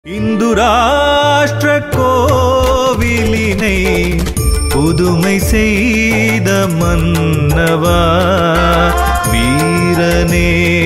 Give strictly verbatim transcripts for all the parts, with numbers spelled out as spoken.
இந்து ராஷ்டிர கோவிலினை புதுமை செய்த மன்னவா, வீரனே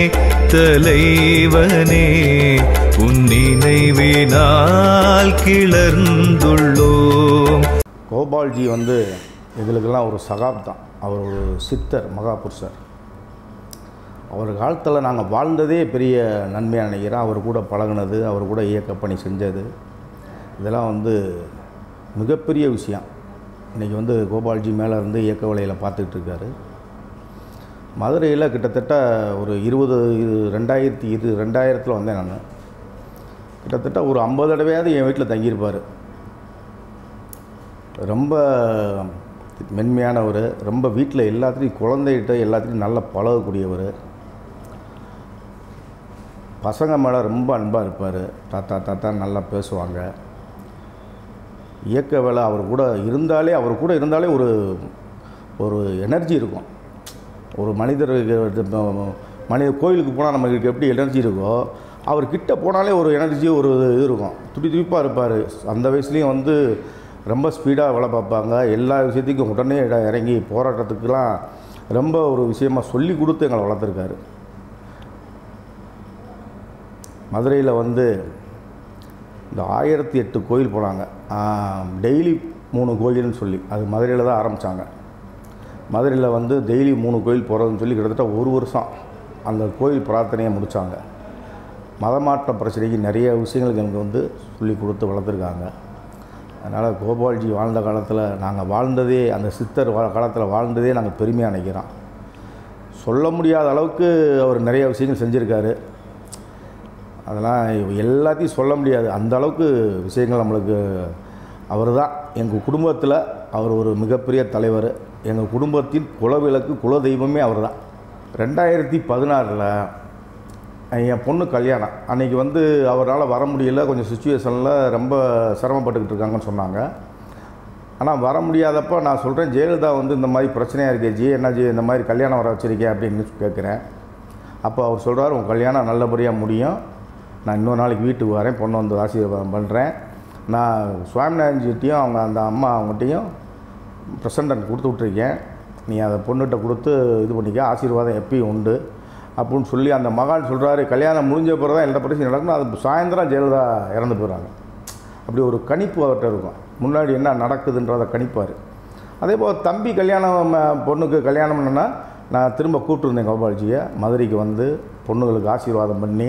தலைவனே, உன் நினைவினால் கிளர்ந்துள்ளோம். கோபால்ஜி வந்து எங்களுக்கெல்லாம் ஒரு சகாப்தான். அவர் ஒரு சித்தர், மகாபுருஷர். அவர் காலத்தில் நாங்கள் வாழ்ந்ததே பெரிய நன்மையாக நினைக்கிறேன். அவர் கூட பழகினது, அவர் கூட இயக்கப்பணி செஞ்சது, இதெல்லாம் வந்து மிகப்பெரிய விஷயம். இன்றைக்கி வந்து கோபால்ஜி மேலே இருந்து இயக்க வேலையில் பார்த்துக்கிட்டு இருக்காரு. மதுரையில் கிட்டத்தட்ட ஒரு இருபது ரெண்டாயிரத்தி இரு ரெண்டாயிரத்தில் வந்தேன் நான். கிட்டத்தட்ட ஒரு ஐம்பது தடவையாவது என் வீட்டில் தங்கியிருப்பார். ரொம்ப மென்மையானவர். ரொம்ப வீட்டில் எல்லாத்துலேயும் குழந்தைகிட்ட எல்லாத்துலேயும் நல்லா பழகக்கூடியவர். பசங்க மேலே ரொம்ப அன்பாக இருப்பார். தாத்தா தாத்தா நல்லா பேசுவாங்க. இயக்க வேலை அவர் கூட இருந்தாலே அவர் கூட இருந்தாலே ஒரு ஒரு எனர்ஜி இருக்கும். ஒரு மனிதர் மனித கோயிலுக்கு போனால் நமக்கு எப்படி எனர்ஜி இருக்கோ, அவர்கிட்ட போனாலே ஒரு எனர்ஜி, ஒரு இது இருக்கும். துடி துடிப்பாக இருப்பார். அந்த வயசுலேயும் வந்து ரொம்ப ஸ்பீடாக வேலை பார்ப்பாங்க. எல்லா விஷயத்துக்கும் உடனே இறங்கி போராட்டத்துக்கெலாம் ரொம்ப ஒரு விஷயமாக சொல்லி கொடுத்து எங்களை வளர்த்துருக்காரு. மதுரையில் வந்து இந்த ஆயிரத்தி எட்டு கோயில் போனாங்க. டெய்லி மூணு கோயில்னு சொல்லி அது மதுரையில் தான் ஆரம்பித்தாங்க. மதுரையில் வந்து டெய்லி மூணு கோயில் போகிறதுன்னு சொல்லி கிட்டத்தட்ட ஒரு வருஷம் அந்த கோயில் பிரார்த்தனையை முடித்தாங்க. மதமாற்ற பிரச்சனைக்கு நிறைய விஷயங்களுக்கு எனக்கு வந்து சொல்லி கொடுத்து வளர்த்துருக்காங்க. அதனால் கோபால்ஜி வாழ்ந்த காலத்தில் நாங்கள் வாழ்ந்ததே, அந்த சித்தர் வா காலத்தில் வாழ்ந்ததே நாங்கள் பெருமையாக நினைக்கிறோம். சொல்ல முடியாத அளவுக்கு அவர் நிறைய விஷயங்கள் செஞ்சுருக்காரு. அதெல்லாம் எல்லாத்தையும் சொல்ல முடியாது. அந்த அளவுக்கு விஷயங்கள் நம்மளுக்கு அவர் தான். எங்கள் குடும்பத்தில் அவர் ஒரு மிகப்பெரிய தலைவர். எங்கள் குடும்பத்தின் குலவிளக்கு, குலதெய்வமே அவர் தான். ரெண்டாயிரத்தி பதினாறில் என் பொண்ணு கல்யாணம் அன்றைக்கி வந்து அவரால் வர முடியல. கொஞ்சம் சுச்சுவேஷனில் ரொம்ப சிரமப்பட்டுக்கிட்டு இருக்காங்கன்னு சொன்னாங்க. ஆனால் வர முடியாதப்போ நான் சொல்கிறேன், ஜெயலலிதா வந்து இந்த மாதிரி பிரச்சனையாக இருக்கே ஜி, என்ன ஜி இந்த மாதிரி கல்யாணம் வர வச்சுருக்கேன் அப்படின்னு கேட்குறேன். அப்போ அவர் சொல்கிறார், உங்கள் கல்யாணம் நல்லபடியாக முடியும், நான் இன்னொரு நாளைக்கு வீட்டுக்கு வரேன், பொண்ணு வந்து ஆசீர்வாதம் பண்ணுறேன், நான் சுவாமிநாதன்ஜிட்டையும் அவங்க அந்த அம்மா அவங்ககிட்டையும் ப்ரெசண்டன்ட் கொடுத்து விட்ருக்கேன், நீ அதை பொண்ணுகிட்ட கொடுத்து இது பண்ணிக்க, ஆசீர்வாதம் எப்பயும் உண்டு அப்படின்னு சொல்லி அந்த மகான் சொல்கிறாரு. கல்யாணம் முடிஞ்ச பிறகு தான் எல்லா பிரச்சனையும் நடக்கணும். அது சாயந்தரம் ஜெயலலிதா இறந்து போகிறாங்க. அப்படி ஒரு கணிப்பு அவர்கிட்ட இருக்கும். முன்னாடி என்ன நடக்குதுன்றதை கணிப்பார். அதே போல் தம்பி கல்யாணம், பொண்ணுக்கு கல்யாணம் என்னென்னா நான் திரும்ப கூப்பிட்டுருந்தேன் கோபால்ஜியை. மதுரைக்கு வந்து பொண்ணுங்களுக்கு ஆசீர்வாதம் பண்ணி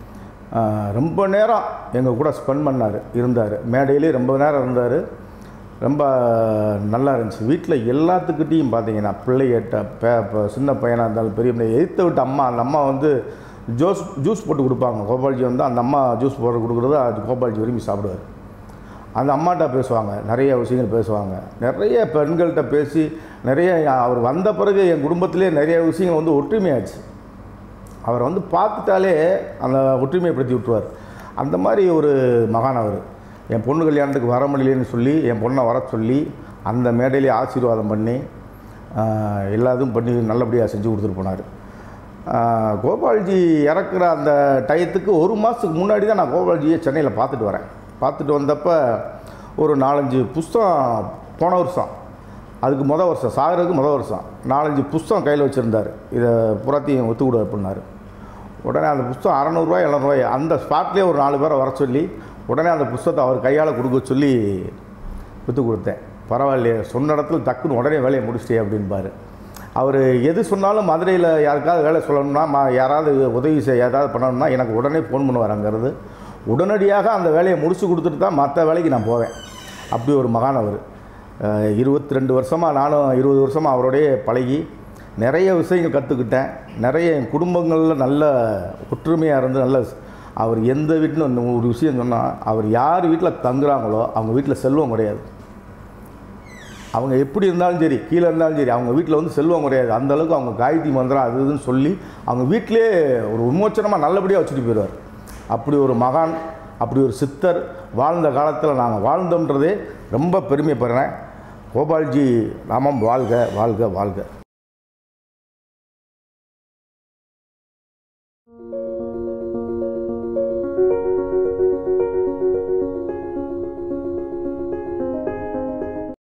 ரொம்ப நேரம் எங்கள் கூட ஸ்பெண்ட் பண்ணார், இருந்தார். மேடையிலே ரொம்ப நேரம் இருந்தார். ரொம்ப நல்லா இருந்துச்சு. வீட்டில் எல்லாத்துக்கிட்டையும் பார்த்தீங்கன்னா பிள்ளைகிட்ட பே சின்ன பையனாக இருந்தாலும் பெரிய பையன் எதிர்த்து விட்டு அம்மா, அந்த அம்மா வந்து ஜூஸ் ஜூஸ் போட்டு கொடுப்பாங்க. கோபால்ஜி வந்து அந்த அம்மா ஜூஸ் போட்டு கொடுக்குறது அது கோபால்ஜி விரும்பி சாப்பிடுவார். அந்த அம்மாட்ட பேசுவாங்க, நிறைய விஷயங்கள் பேசுவாங்க. நிறைய பெண்கள்கிட்ட பேசி நிறைய அவர் வந்த பிறகு என் குடும்பத்திலே நிறைய விஷயங்கள் வந்து ஒற்றுமையாச்சு. அவரை வந்து பார்த்துட்டாலே அந்த ஒற்றுமையைப்படுத்தி விட்டுருவார். அந்த மாதிரி ஒரு மகான் அவர். என் பொண்ணு கல்யாணத்துக்கு வர முடியலன்னு சொல்லி என் பொண்ணை வர சொல்லி அந்த மேடையிலே ஆசீர்வாதம் பண்ணி எல்லாத்தையும் பண்ணி நல்லபடியாக செஞ்சு கொடுத்துட்டு போனார். கோபால்ஜி இறக்குற அந்த டயத்துக்கு ஒரு மாதத்துக்கு முன்னாடி தான் நான் கோபால்ஜியை சென்னையில் பார்த்துட்டு வரேன். பார்த்துட்டு வந்தப்போ ஒரு நாலஞ்சு புஸ்தகம், போன வருஷம் அதுக்கு மொதல் வருஷம் சாகிறதுக்கு மொதல் வருஷம் நாலஞ்சு புஸ்தகம் கையில் வச்சுருந்தார். இதை புறத்தையும் ஒத்து கொடு அப்படின்னாரு. உடனே அந்த புஸ்தகம் அறநூறுரூவா எழுநூறுவாய் அந்த ஸ்பாட்லேயே ஒரு நாலு பேரை வர சொல்லி உடனே அந்த புஸ்தகத்தை அவர் கையால் கொடுக்க சொல்லி விற்று கொடுத்தேன். பரவாயில்லையே, சொன்ன இடத்துல டக்குன்னு உடனே வேலையை முடிச்சிட்டே அப்படின்பார். அவர் எது சொன்னாலும் மதுரையில் யாருக்காவது வேலை சொல்லணும்னா, மா யாராவது உதவி செய்ய ஏதாவது பண்ணணும்னா எனக்கு உடனே ஃபோன் பண்ணுவாருங்கிறது. உடனடியாக அந்த வேலையை முடிச்சு கொடுத்துட்டு தான் மற்ற வேலைக்கு நான் போவேன். அப்படி ஒரு மகான் அவர். இருபத்தி ரெண்டு வருஷமாக நானும் இருபது வருஷமாக அவரோடைய பழகி நிறைய விஷயங்கள் கற்றுக்கிட்டேன். நிறைய என் குடும்பங்களில் நல்ல ஒற்றுமையாக இருந்து நல்ல அவர் எந்த வீட்டிலும் ஒரு விஷயம் சொன்னால், அவர் யார் வீட்டில் தங்குறாங்களோ அவங்க வீட்டில் செல்வம் கிடையாது. அவங்க எப்படி இருந்தாலும் சரி, கீழே இருந்தாலும் சரி, அவங்க வீட்டில் வந்து செல்வம் கிடையாது. அந்தளவுக்கு அவங்க காயத்ரி மந்திரம் அது இதுன்னு சொல்லி அவங்க வீட்டிலே ஒரு விமோச்சனமாக நல்லபடியாக வச்சுட்டு போயிடுவார். அப்படி ஒரு மகான், அப்படி ஒரு சித்தர் வாழ்ந்த காலத்தில் நாங்கள் வாழ்ந்தோன்றதே ரொம்ப பெருமைப்படுறேன். கோபால்ஜி நாமம் வாழ்க வாழ்க வாழ்க.